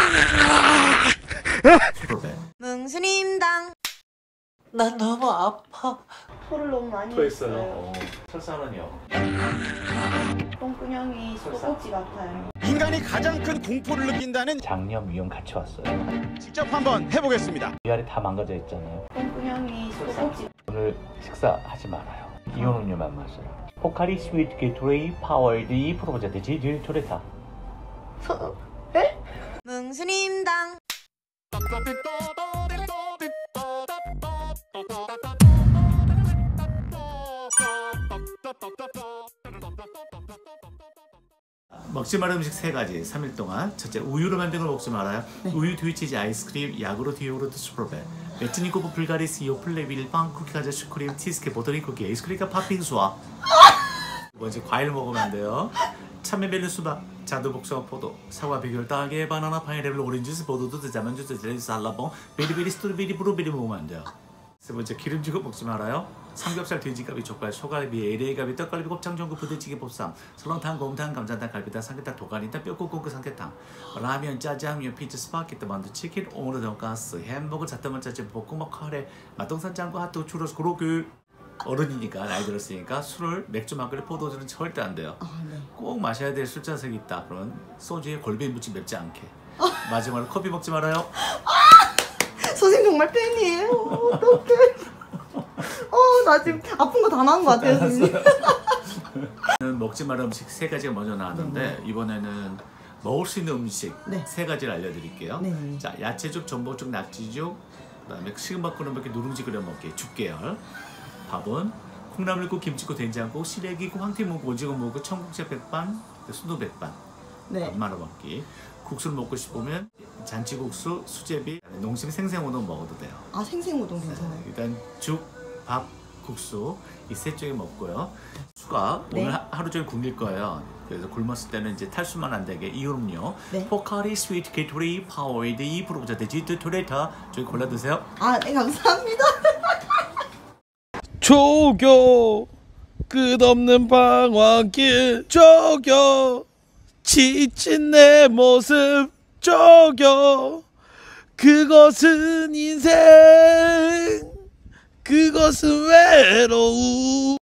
뭉스님당. 난 너무 아파. 토를 너무 많이 또 했어요. 있어요. 설사는요. 똥근형이 소고기 같아요. 인간이 가장 큰 공포를 느낀다는 장염 위험 같이 왔어요. 직접 한번 해보겠습니다. 위아래 다 망가져 있잖아요. 똥근형이 소고기. 오늘 식사하지 말아요. 이온 음료만 마셔요. 포카리 스위트 게이트웨이 파워에드 프로젝트 지질 토레타. 뭉스님당. 먹지 말 음식 3가지 3일 동안. 첫째, 우유로 만든 걸 먹지 말아요. 우유, 두유치즈, 아이스크림, 야구르트, 요구르트, 슈퍼벨, 메트니코프, 불가리스, 요플레, 밀빵, 쿠키, 과자, 슈크림, 티스케, 보터리 쿠키, 아이스크림과 팥빙수와. 두 번째, 과일 먹으면 안 돼요. 참외, 멜론, 수박, 자두, 복숭아, 포도, 사과, 비귤, 딸기, 바나나, 파인애플, 오렌지 주스, 포도주스, 자만 주스, 젤리스, 알라봉, 베리베리, 스트로베리, 브루베리 먹으면 안 돼요. 세 번째, 기름진 거 먹지 말아요. 삼겹살, 돼지갈비, 족발, 소갈비, LA갈비, 떡갈비, 곱창, 전구, 부대찌개, 보쌈, 설렁탕, 곰탕, 감자탕, 갈비탕, 삼계탕, 도가니탕, 뼈국국, 삼계탕, 라면, 짜장면, 피자, 스파게티, 만두, 치킨, 오므로 돈가스, 햄버거, 자타만 짜장, 볶음밥, 카레, 맛동산 짱구, 핫도그, 추러스, 고로그. 어른이니까 나이 들었으니까 술을 맥주, 막걸리, 포도주는 절대 안 돼요. 꼭 마셔야 될 술자석이 있다. 그러면 소주에 골뱅이 무침 맵지 않게. 마지막으로 커피 먹지 말아요. 선생님 정말 팬이에요. 어떡해. 나 지금 아픈 거 다 나은 것 같아요, 선생님. 먹지 말 음식 3가지가 먼저 나왔는데 이번에는 먹을 수 있는 음식 3가지를 알려드릴게요. 자, 야채죽, 전복죽, 낙지죽, 그다음에 식은밥 끓여 먹기, 누룽지 끓여 먹기, 죽계열. 밥은 콩나물국, 김치국, 된장국, 시래기국, 황태묵, 오징어묵, 청국장 백반, 순두 백반. 밥 말아 먹기. 국수를 먹고 싶으면 잔치국수, 수제비, 농심 생생우동 먹어도 돼요. 아, 생생우동 괜찮아요. 일단 죽, 밥, 국수 이 셋 중에 먹고요. 수가 오늘 하루 종일 굶길 거예요. 그래서 굶었을 때는 이제 탈수만 안 되게 이음료 포카리 스위트 게이트웨이 파워에이드 2% 데지트 토레타 저기 골라 드세요. 아, 네, 감사합니다. 조교 끝없는 방황길 조교 지친 내 모습 조교 그것은 인생 그것은 외로움